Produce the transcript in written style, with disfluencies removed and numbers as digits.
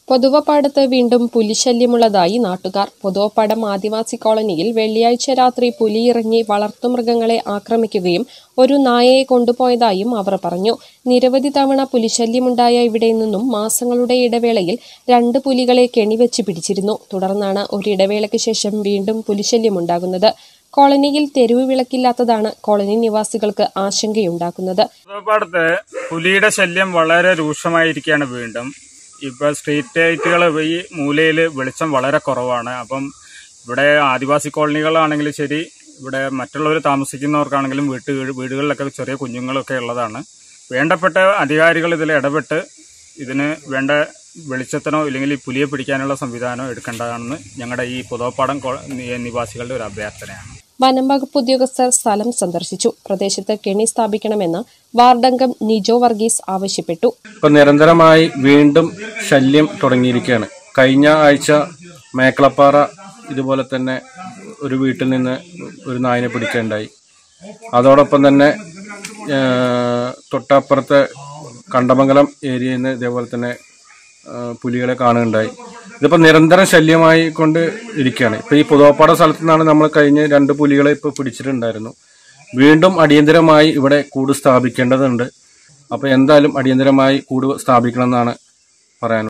പൊതുവപ്പാടത്ത് വീണ്ടും പുലിശല്യമുള്ളതായി നാട്ടുകാർ. പൊതുവപ്പാടം ആദിവാസി കോളനിയിൽ വെള്ളിയാഴ്ച രാത്രി പുലിയിറങ്ങി വളർത്തുമൃഗങ്ങളെ ആക്രമിക്കുകയും ഒരു നായയെ കൊണ്ടുപോയതായും അവർ പറഞ്ഞു. നിരവധി തവണ പുലിശല്യമുണ്ടായ ഇവിടെ നിന്നും മാസങ്ങളുടെ ഇടവേളയിൽ 2 പുലികളെ കെണിവെച്ച് പിടിച്ചിരുന്നു. തുടർന്നാണ് ഒരിടവേളയ്ക്ക് ശേഷം വീണ്ടും പുലിശല്യമുണ്ടാകുന്നത്. കോളനിയിൽ തെരുവ് വിളക്കില്ലാത്തതാണ് കോളനി നിവാസികൾക്ക് ആശങ്കയുണ്ടാക്കുന്നത്. പൊതുവപ്പാടത്ത് പുലിയുടെ ശല്യം വളരെ രൂക്ഷമായിരിക്കുകയാണ്. വീണ്ടും ഇപ്പൊ സ്ട്രീറ്റ് ലൈറ്റുകൾ ഈ മൂലയിൽ വെളിച്ചം വളരെ കുറവാണ്. അപ്പം ഇവിടെ ആദിവാസി കോളനികളാണെങ്കിലും ശരി, ഇവിടെ മറ്റുള്ളവർ താമസിക്കുന്നവർക്കാണെങ്കിലും വീടുകളിലൊക്കെ ചെറിയ കുഞ്ഞുങ്ങളൊക്കെ ഉള്ളതാണ്. വേണ്ടപ്പെട്ട അധികാരികൾ ഇതിൽ ഇടപെട്ട് ഇതിന് വേണ്ട വെളിച്ചത്തിനോ ഇല്ലെങ്കിൽ ഈ പുലിയെ പിടിക്കാനുള്ള സംവിധാനമോ എടുക്കേണ്ടതാണെന്ന് ഞങ്ങളുടെ ഈ പൊതുവപ്പാടം നിവാസികളുടെ ഒരു അഭ്യർത്ഥനയാണ്. വനം വകുപ്പ് ഉദ്യോഗസ്ഥർ സ്ഥലം സന്ദർശിച്ചു. പ്രദേശത്ത് കെണി സ്ഥാപിക്കണമെന്ന് വാർഡംഗം നിജോ വർഗീസ് ആവശ്യപ്പെട്ടു. ഇപ്പൊ നിരന്തരമായി വീണ്ടും ശല്യം തുടങ്ങിയിരിക്കുകയാണ്. കഴിഞ്ഞ ആഴ്ച മേക്കളപ്പാറ ഇതുപോലെ തന്നെ ഒരു വീട്ടിൽ നിന്ന് ഒരു നായിനെ പിടിക്കുകയുണ്ടായി. അതോടൊപ്പം തന്നെ തൊട്ടപ്പുറത്തെ കണ്ടമംഗലം ഏരിയയിൽ നിന്ന് ഇതേപോലെ തന്നെ പുലികളെ കാണുകയുണ്ടായി. ഇതിപ്പോൾ നിരന്തരം ശല്യമായി കൊണ്ട് ഇരിക്കുകയാണ്. ഇപ്പോൾ ഈ പൊതുവപ്പാട സ്ഥലത്തു നിന്നാണ് നമ്മൾ കഴിഞ്ഞ 2 പുലികളെ ഇപ്പോൾ പിടിച്ചിട്ടുണ്ടായിരുന്നു. വീണ്ടും അടിയന്തരമായി ഇവിടെ കൂട് സ്ഥാപിക്കേണ്ടതുണ്ട്. അപ്പോൾ എന്തായാലും അടിയന്തരമായി കൂട് സ്ഥാപിക്കണം എന്നാണ് പറയാനുള്ളത്.